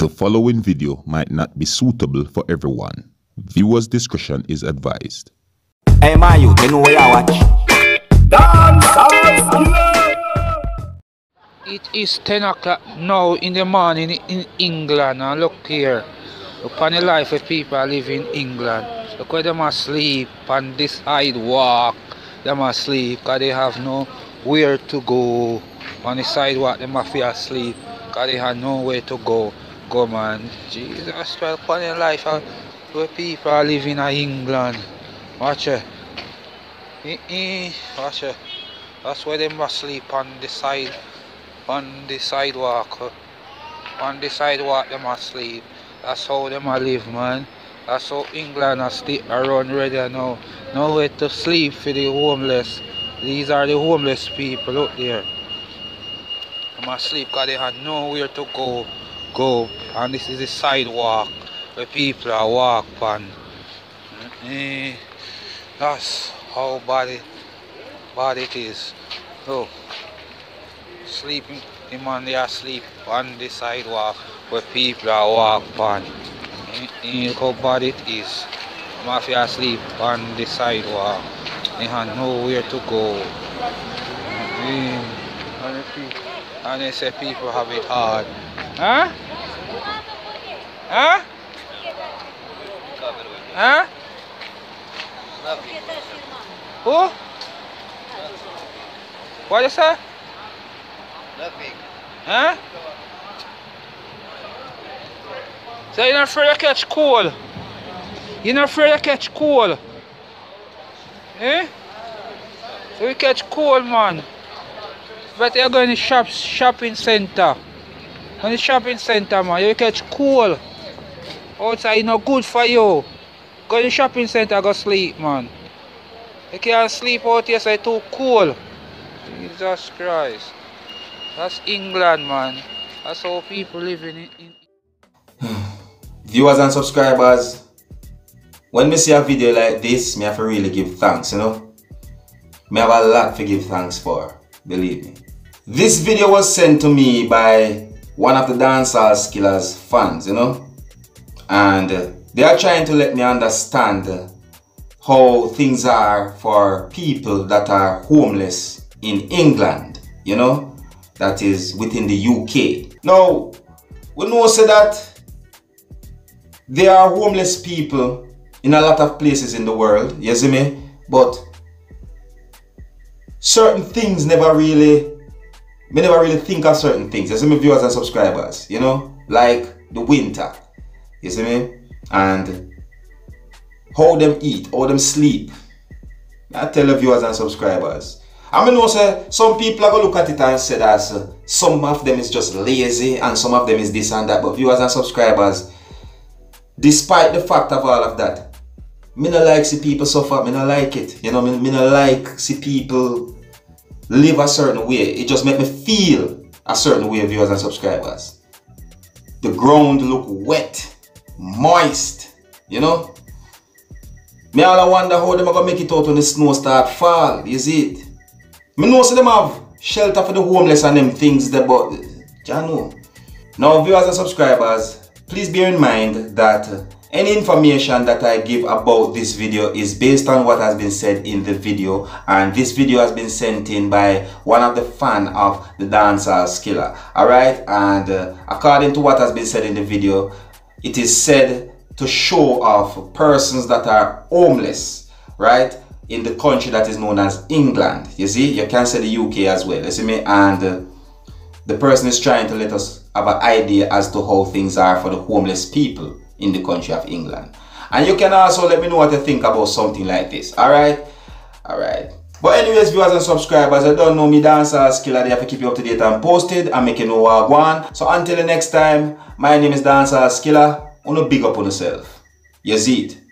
The following video might not be suitable for everyone. Viewers' discretion is advised. Hey man, you know where I watch? It is 10 o'clock now in the morning in England, and look here. Look on the life of people live in England. Look where them asleep on this sidewalk. Them asleep because they have nowhere to go. On the sidewalk them have to asleep because they have nowhere to go. Go man. Jesus, well, on the life of where people are living in England. Watch it. Watch it. That's where they must sleep on the side. On the sidewalk. On the sidewalk they must sleep. That's how they must live, man. That's how England has stick around ready now. Nowhere to sleep for the homeless. These are the homeless people out there. They must sleep because they have nowhere to go. And this is the sidewalk where people are walking on. That's how bad it is. So, sleeping, the man they are asleep on the sidewalk where people are walking on. Look how bad it is. The mafia asleep on the sidewalk. They have nowhere to go. And they say people have it hard. Huh? Huh? Huh? Who? What you say? Nothing. Huh? So you're not afraid to catch cold? You're not afraid to catch cold? Eh? So you catch cold, man. But you're going to the shopping center. In the shopping center, man, you catch cold. Outside not good for you. Go to the shopping center, go sleep, man. You can't sleep out here, so it's too cold. Jesus Christ. That's England, man. That's how people living in. Viewers and subscribers, when me see a video like this, me have to really give thanks, you know. Me have a lot to give thanks for, believe me. This video was sent to me by one of the Dancehall Skillaz fans, you know. And they are trying to let me understand how things are for people that are homeless in England, you know, that is within the UK. Now, we know so that there are homeless people in a lot of places in the world, you see me? But certain things never really think of certain things, you see me, viewers and subscribers, you know, like the winter, you see me? And how them eat, how them sleep. I tell the viewers and subscribers. I mean, also, some people are going to look at it and say that some of them is just lazy and some of them is this and that. But viewers and subscribers, despite the fact of all of that, me not like see people suffer, me not like it. You know, me not like see people live a certain way. It just make me feel a certain way, viewers and subscribers. The ground look wet, moist, you know. Me all I wonder how them are gonna make it out when the snow start fall, you see it? Me know so them have shelter for the homeless and them things there, but you know. Now viewers and subscribers, please bear in mind that any information that I give about this video is based on what has been said in the video, and this video has been sent in by one of the fans of the Dancehall Skillaz. Alright, and according to what has been said in the video, it is said to show off persons that are homeless, right, in the country that is known as England. You see, you can say the UK as well, you see me? And the person is trying to let us have an idea as to how things are for the homeless people in the country of England. And you can also let me know what you think about something like this. Alright? Alright. But anyways, viewers and subscribers, I don't know me Dancehall Skillaz, they have to keep you up to date and posted and make you know what I want. So until the next time, my name is Dancehall Skillaz. Wanna big up on yourself. You see it?